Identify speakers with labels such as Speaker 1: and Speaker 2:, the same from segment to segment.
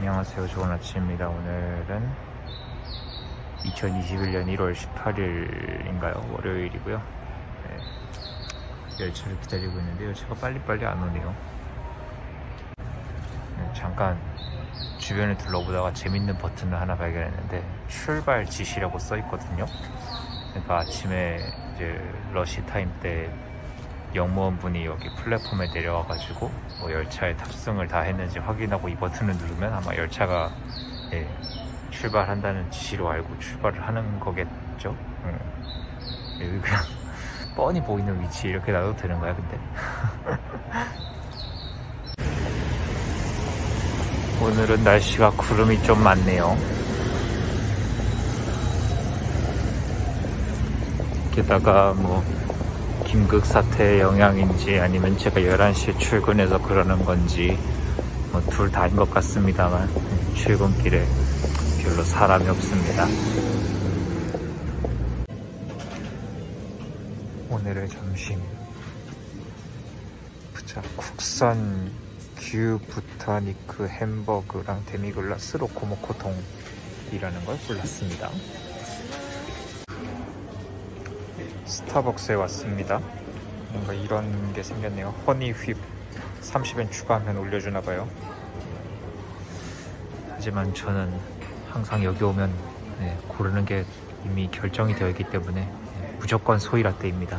Speaker 1: 안녕하세요. 좋은 아침입니다. 오늘은 2021년 1월 18일인가요? 월요일이고요. 네, 열차를 기다리고 있는데 열차가 빨리빨리 안 오네요. 잠깐 주변을 둘러보다가 재밌는 버튼을 하나 발견했는데 출발 지시라고 써 있거든요. 그러니까 아침에 이제 러시 타임 때 영무원분이 여기 플랫폼에 내려와가지고 뭐 열차에 탑승을 다 했는지 확인하고 이 버튼을 누르면 아마 열차가 출발한다는 지시로 알고 출발을 하는 거겠죠. 여기 그냥 뻔히 보이는 위치 이렇게 놔도 되는 거야 근데? 오늘은 날씨가 구름이 좀 많네요. 게다가 뭐 긴급 사태의 영향인지 아니면 제가 11시에 출근해서 그러는 건지 뭐 둘 다인 것 같습니다만 출근길에 별로 사람이 없습니다. 오늘의 점심 국산 규부타니크 햄버거랑 데미글라스 로코모코통이라는 걸 골랐습니다. 스타벅스에 왔습니다. 뭔가 이런 게 생겼네요. 허니 휩 30엔 추가하면 올려주나봐요. 하지만 저는 항상 여기 오면 고르는 게 이미 결정이 되어 있기 때문에 무조건 소이라떼입니다.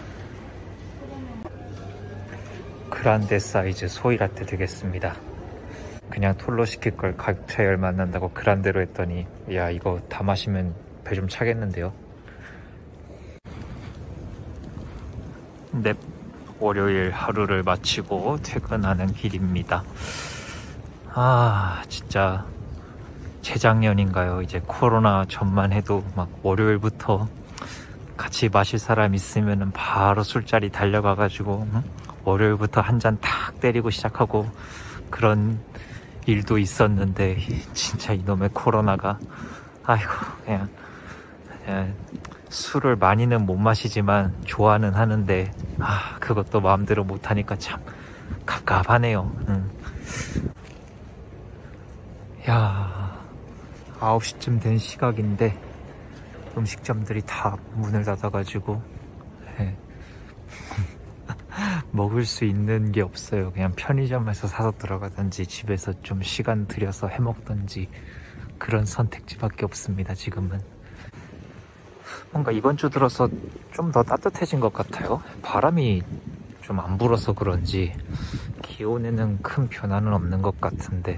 Speaker 1: 그란데 사이즈 소이라떼 되겠습니다. 그냥 톨로 시킬 걸 가격 차이 얼마 안 난다고 그란데로 했더니 야 이거 다 마시면 배 좀 차겠는데요. 네, 월요일 하루를 마치고 퇴근하는 길입니다. 진짜 재작년인가요? 이제 코로나 전만 해도 막 월요일부터 같이 마실 사람 있으면 바로 술자리 달려가가지고 월요일부터 한 잔 탁 때리고 시작하고 그런 일도 있었는데 진짜 이놈의 코로나가 그냥 술을 많이는 못 마시지만 좋아는 하는데 그것도 마음대로 못하니까 참 갑갑하네요. 9시쯤 된 시각인데 음식점들이 다 문을 닫아가지고 먹을 수 있는 게 없어요. 그냥 편의점에서 사서 들어가든지 집에서 좀 시간 들여서 해먹든지 그런 선택지밖에 없습니다. 지금은 뭔가 이번 주 들어서 좀 더 따뜻해진 것 같아요. 바람이 좀 안 불어서 그런지 기온에는 큰 변화는 없는 것 같은데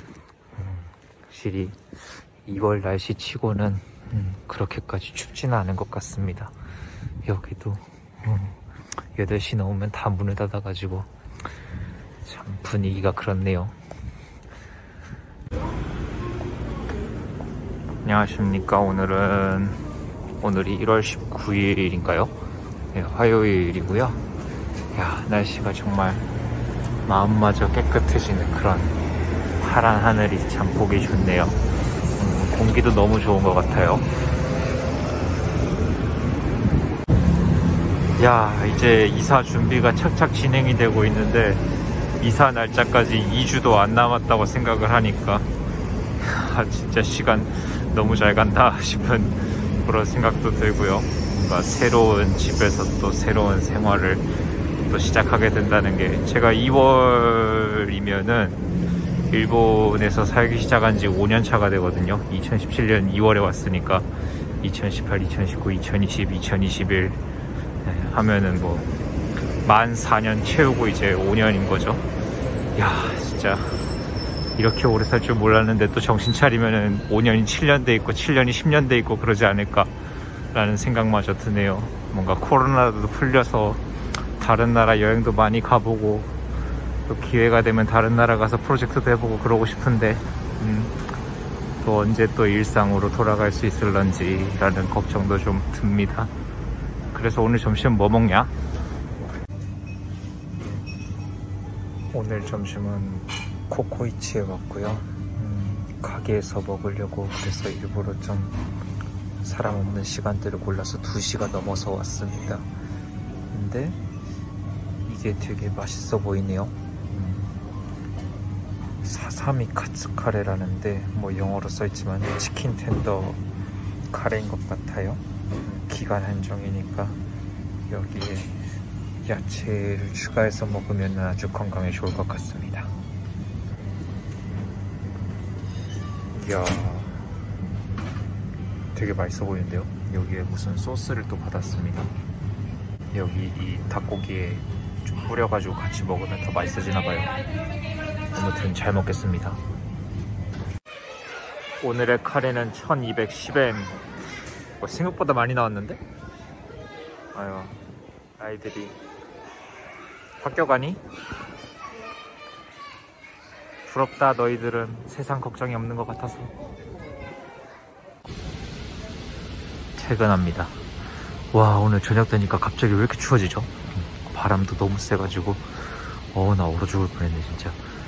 Speaker 1: 확실히 2월 날씨 치고는 그렇게까지 춥지는 않은 것 같습니다. 여기도 8시 넘으면 다 문을 닫아가지고 참 분위기가 그렇네요. 안녕하십니까. 오늘이 1월 19일인가요? 화요일이고요. 날씨가 정말 마음마저 깨끗해지는 그런 파란 하늘이 참 보기 좋네요. 공기도 너무 좋은 것 같아요. 이제 이사 준비가 착착 진행이 되고 있는데 이사 날짜까지 2주도 안 남았다고 생각을 하니까 진짜 시간 너무 잘 간다 싶은 그런 생각도 들고요. 뭔가 새로운 집에서 또 새로운 생활을 또 시작하게 된다는 게 제가 2월이면은 일본에서 살기 시작한 지 5년 차가 되거든요. 2017년 2월에 왔으니까 2018, 2019, 2020, 2021 하면은 뭐 만 4년 채우고 이제 5년인 거죠. 진짜 이렇게 오래 살 줄 몰랐는데 또 정신 차리면은 5년이 7년 돼 있고 7년이 10년 돼 있고 그러지 않을까 라는 생각마저 드네요. 뭔가 코로나도 풀려서 다른 나라 여행도 많이 가보고 또 기회가 되면 다른 나라 가서 프로젝트도 해보고 그러고 싶은데 또 언제 또 일상으로 돌아갈 수 있을런지 라는 걱정도 좀 듭니다. 그래서 오늘 점심 뭐 먹냐? 오늘 점심은 코코이치에 왔고요. 가게에서 먹으려고 그래서 일부러 좀 사람 없는 시간대를 골라서 2시가 넘어서 왔습니다. 근데 이게 되게 맛있어 보이네요. 사사미 카츠카레라는데 뭐 영어로 써있지만 치킨 텐더 카레인 것 같아요. 기간 한정이니까 여기에 야채를 추가해서 먹으면 아주 건강에 좋을 것 같습니다. 이야, 되게 맛있어 보이는데요. 여기에 무슨 소스를 또 받았습니다. 여기 이 닭고기에 좀 뿌려가지고 같이 먹으면 더 맛있어지나봐요. 아무튼 잘 먹겠습니다. 오늘의 카레는 1210엔. 생각보다 많이 나왔는데? 아유, 아이들이 학교 가니? 부럽다. 너희들은 세상 걱정이 없는 것 같아서. 퇴근합니다. 와, 오늘 저녁 되니까 갑자기 왜 이렇게 추워지죠? 바람도 너무 세가지고 나 얼어 죽을 뻔했네 진짜.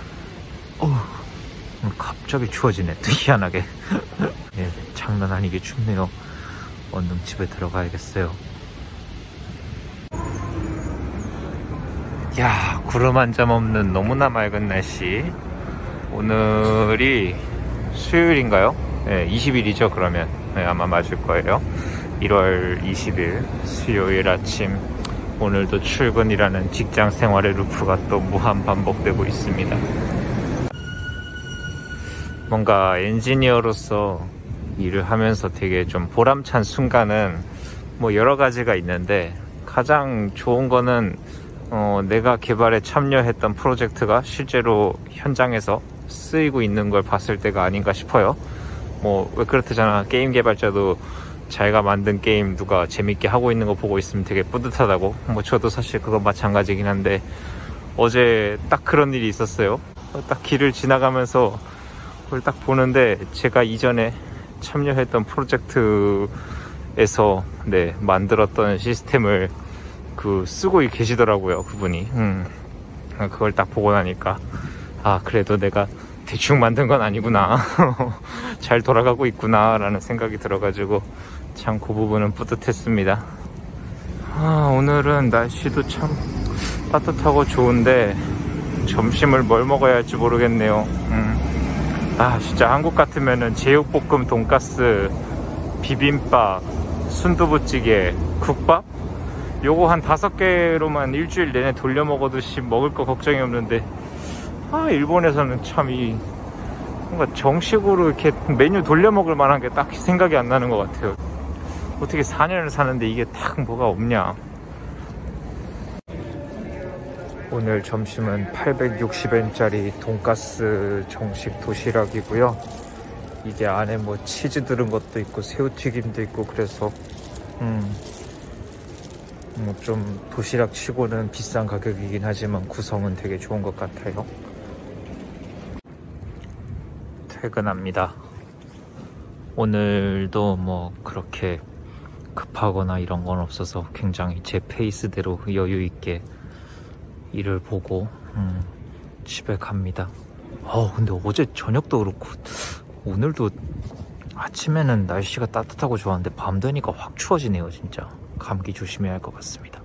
Speaker 1: 갑자기 추워지네 또 희한하게. 예, 장난 아니게 춥네요. 얼른 집에 들어가야겠어요. 야, 구름 한 점 없는 너무나 맑은 날씨. 오늘이 수요일인가요? 네, 20일이죠 그러면. 네, 아마 맞을 거예요. 1월 20일 수요일 아침. 오늘도 출근이라는 직장 생활의 루프가 또 무한 반복되고 있습니다. 뭔가 엔지니어로서 일을 하면서 되게 좀 보람찬 순간은 뭐 여러 가지가 있는데, 가장 좋은 거는 내가 개발에 참여했던 프로젝트가 실제로 현장에서 쓰이고 있는 걸 봤을 때가 아닌가 싶어요. 뭐 왜 그렇다잖아. 게임 개발자도 자기가 만든 게임 누가 재밌게 하고 있는 거 보고 있으면 되게 뿌듯하다고. 뭐 저도 사실 그건 마찬가지긴 한데, 어제 딱 그런 일이 있었어요. 딱 길을 지나가면서 그걸 딱 보는데, 제가 이전에 참여했던 프로젝트에서 만들었던 시스템을 쓰고 계시더라고요, 그분이. 그걸 딱 보고 나니까, 그래도 내가 대충 만든 건 아니구나. 잘 돌아가고 있구나 라는 생각이 들어가지고 참 그 부분은 뿌듯했습니다. 오늘은 날씨도 참 따뜻하고 좋은데 점심을 뭘 먹어야 할지 모르겠네요. 진짜 한국 같으면은 제육볶음, 돈가스, 비빔밥, 순두부찌개, 국밥? 요거 한 5개로만 일주일 내내 돌려 먹어도 먹을 거 걱정이 없는데, 일본에서는 참 뭔가 정식으로 이렇게 메뉴 돌려 먹을 만한 게 딱히 생각이 안 나는 것 같아요. 어떻게 4년을 사는데 이게 딱 뭐가 없냐. 오늘 점심은 860엔짜리 돈가스 정식 도시락이고요. 이게 안에 뭐 치즈 들은 것도 있고 새우튀김도 있고, 그래서 좀 도시락 치고는 비싼 가격이긴 하지만 구성은 되게 좋은 것 같아요. 퇴근합니다. 오늘도 뭐 그렇게 급하거나 이런 건 없어서 굉장히 제 페이스대로 여유 있게 일을 보고 집에 갑니다. 근데 어제 저녁도 그렇고 오늘도 아침에는 날씨가 따뜻하고 좋았는데 밤 되니까 확 추워지네요. 진짜 감기 조심해야 할 것 같습니다.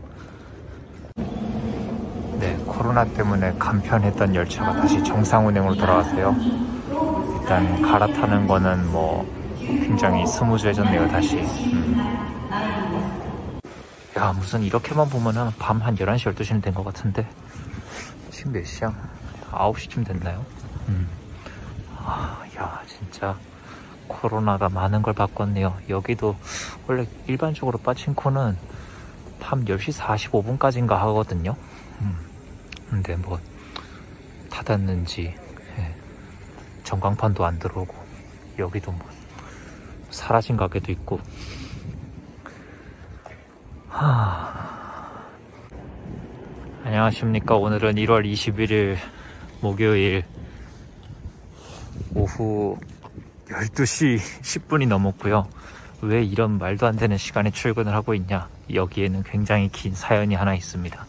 Speaker 1: 네, 코로나 때문에 간편했던 열차가 다시 정상 운행으로 돌아왔어요. 일단 갈아타는 거는 뭐 굉장히 스무즈해졌네요. 다시. 야, 무슨 이렇게만 보면은 밤 한 11시 12시는 된 것 같은데 지금 몇 시야? 9시쯤 됐나요? 야, 진짜 코로나가 많은 걸 바꿨네요. 여기도 원래 일반적으로 빠친코는 밤 10시 45분까지인가 하거든요. 근데 뭐 닫았는지 전광판도 안 들어오고, 여기도 뭐 사라진 가게도 있고. 안녕하십니까. 오늘은 1월 21일 목요일 오후 12시 10분이 넘었고요. 왜 이런 말도 안 되는 시간에 출근을 하고 있냐, 여기에는 굉장히 긴 사연이 하나 있습니다.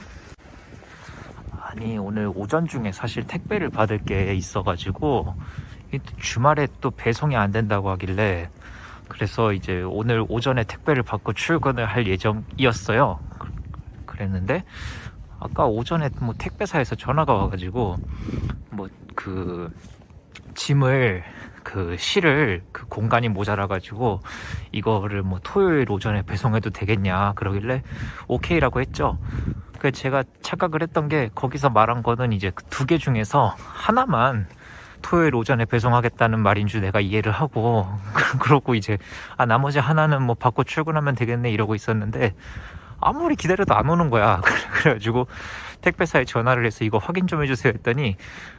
Speaker 1: 아니, 오늘 오전 중에 사실 택배를 받을 게 있어가지고 주말에 또 배송이 안 된다고 하길래, 그래서 이제 오늘 오전에 택배를 받고 출근을 할 예정이었어요. 그랬는데 아까 오전에 뭐 택배사에서 전화가 와가지고 뭐 그 짐을 실을 그 공간이 모자라가지고 이거를 뭐 토요일 오전에 배송해도 되겠냐 그러길래 오케이라고 했죠. 그 제가 착각을 했던 게 거기서 말한 거는 이제 그 2개 중에서 하나만 토요일 오전에 배송하겠다는 말인 줄 내가 이해를 하고 그러고 이제 나머지 하나는 뭐 받고 출근하면 되겠네 이러고 있었는데 아무리 기다려도 안 오는 거야. 그래가지고 택배사에 전화를 해서 이거 확인 좀 해주세요 했더니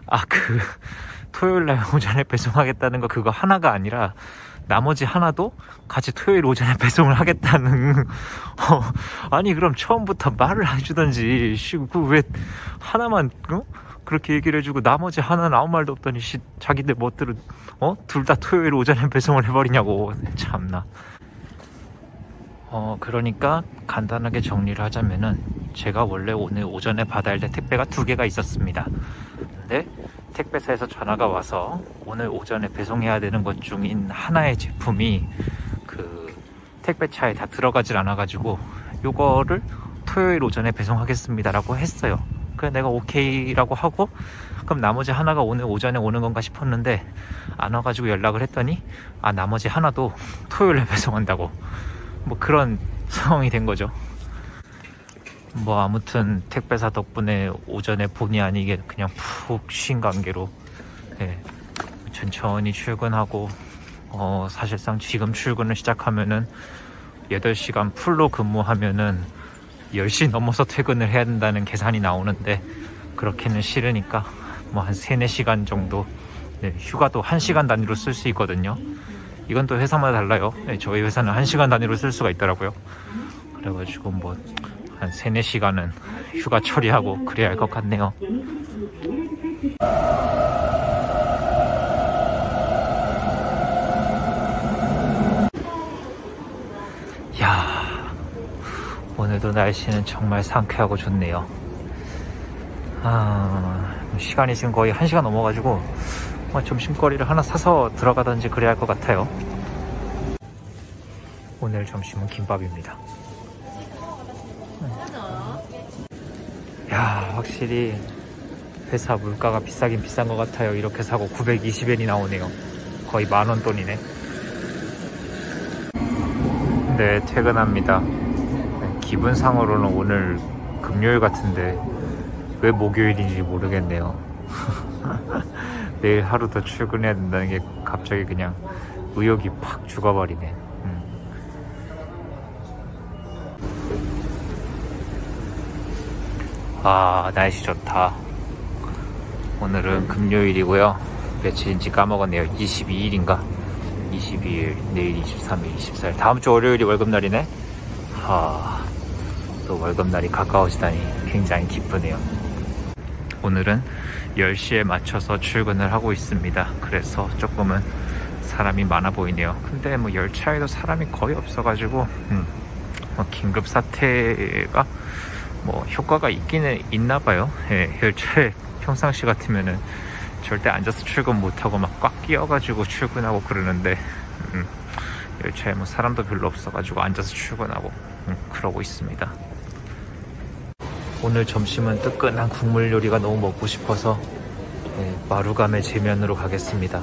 Speaker 1: 토요일날 오전에 배송하겠다는 거 그거 하나가 아니라 나머지 하나도 같이 토요일 오전에 배송을 하겠다는 아니 그럼 처음부터 말을 해주던지 왜 하나만 그렇게 얘기를 해주고 나머지 하나는 아무 말도 없더니 자기들 멋대로 둘 다 토요일 오전에 배송을 해버리냐고. 참나. 그러니까 간단하게 정리를 하자면은 제가 원래 오늘 오전에 받아야 될 택배가 2개가 있었습니다. 근데 택배사에서 전화가 와서 오늘 오전에 배송해야 되는 것 중인 하나의 제품이 그 택배차에 다 들어가질 않아가지고 요거를 토요일 오전에 배송하겠습니다 라고 했어요. 그래 내가 오케이라고 하고 그럼 나머지 하나가 오늘 오전에 오는 건가 싶었는데 안 와가지고 연락을 했더니 나머지 하나도 토요일에 배송한다고 뭐 그런 상황이 된 거죠. 뭐 아무튼 택배사 덕분에 오전에 본의 아니게 그냥 푹 쉰 관계로 천천히 출근하고 사실상 지금 출근을 시작하면은 8시간 풀로 근무하면은 10시 넘어서 퇴근을 해야 된다는 계산이 나오는데 그렇게는 싫으니까 뭐 한 3-4시간 정도 휴가도 1시간 단위로 쓸 수 있거든요. 이건 또 회사마다 달라요. 저희 회사는 1시간 단위로 쓸 수가 있더라고요. 그래가지고 뭐 한 3-4시간은 휴가 처리하고 그래야 할 것 같네요. 이야, 오늘도 날씨는 정말 상쾌하고 좋네요. 시간이 지금 거의 1시간 넘어가지고 점심거리를 하나 사서 들어가든지 그래야 할 것 같아요. 오늘 점심은 김밥입니다. 야, 확실히 회사 물가가 비싸긴 비싼 것 같아요. 이렇게 사고 920엔이 나오네요. 거의 만원 돈이네. 네, 퇴근합니다. 기분상으로는 오늘 금요일 같은데 왜 목요일인지 모르겠네요. 내일 하루 더 출근해야 된다는 게 갑자기 그냥 의욕이 팍 죽어버리네. 날씨 좋다. 오늘은 금요일이고요. 며칠인지 까먹었네요. 22일인가? 22일, 내일 23일, 24일. 다음 주 월요일이 월급날이네? 또 월급날이 가까워지다니 굉장히 기쁘네요. 오늘은 10시에 맞춰서 출근을 하고 있습니다. 그래서 조금은 사람이 많아 보이네요. 근데 뭐 열차에도 사람이 거의 없어가지고 긴급 사태가 뭐 효과가 있기는 있나봐요. 열차에 평상시 같으면은 절대 앉아서 출근 못하고 막 꽉 끼어가지고 출근하고 그러는데 열차에 뭐 사람도 별로 없어가지고 앉아서 출근하고 그러고 있습니다. 오늘 점심은 뜨끈한 국물 요리가 너무 먹고 싶어서 마루감의 제면으로 가겠습니다.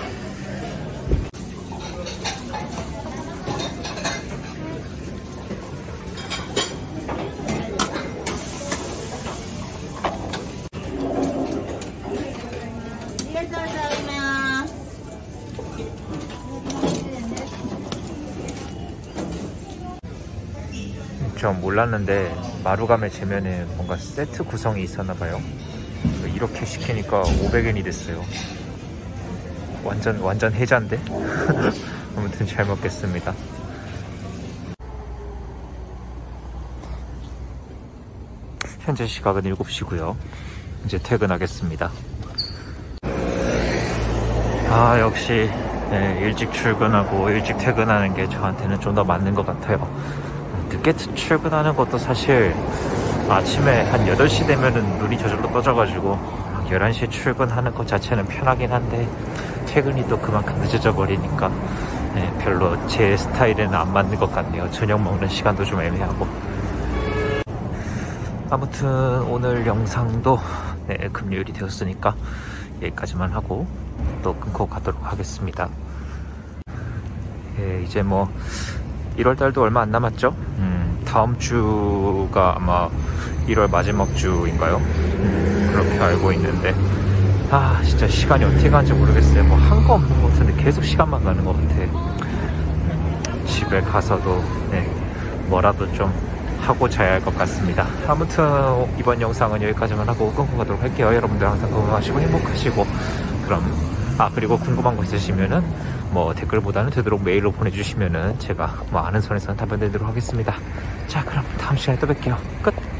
Speaker 1: 전 몰랐는데 마루감의 제면에 뭔가 세트 구성이 있었나봐요. 이렇게 시키니까 500엔이 됐어요. 완전 해자인데? 아무튼 잘 먹겠습니다. 현재 시각은 7시고요. 이제 퇴근하겠습니다. 역시 일찍 출근하고 일찍 퇴근하는 게 저한테는 좀 더 맞는 것 같아요. 늦게 출근하는 것도 사실 아침에 한 8시 되면은 눈이 저절로 떠져가지고 11시에 출근하는 것 자체는 편하긴 한데 퇴근이 또 그만큼 늦어져 버리니까 별로 제 스타일에는 안 맞는 것 같네요. 저녁 먹는 시간도 좀 애매하고. 아무튼 오늘 영상도 금요일이 되었으니까 여기까지만 하고 또 끊고 가도록 하겠습니다. 예, 이제 뭐 1월달도 얼마 안 남았죠. 다음 주가 아마 1월 마지막 주인가요? 그렇게 알고 있는데 진짜 시간이 어떻게 가는지 모르겠어요. 뭐 한 거 없는 것 같은데 계속 시간만 가는 것 같아. 집에 가서도 뭐라도 좀 하고 자야 할 것 같습니다. 아무튼 이번 영상은 여기까지만 하고 끊고 가도록 할게요. 여러분들 항상 건강하시고 행복하시고, 그리고 궁금한 거 있으시면은 뭐 댓글보다는 되도록 메일로 보내주시면은 제가 뭐 아는 선에서는 답변 드리도록 하겠습니다. 자, 그럼 다음 시간에 또 뵐게요. 끝!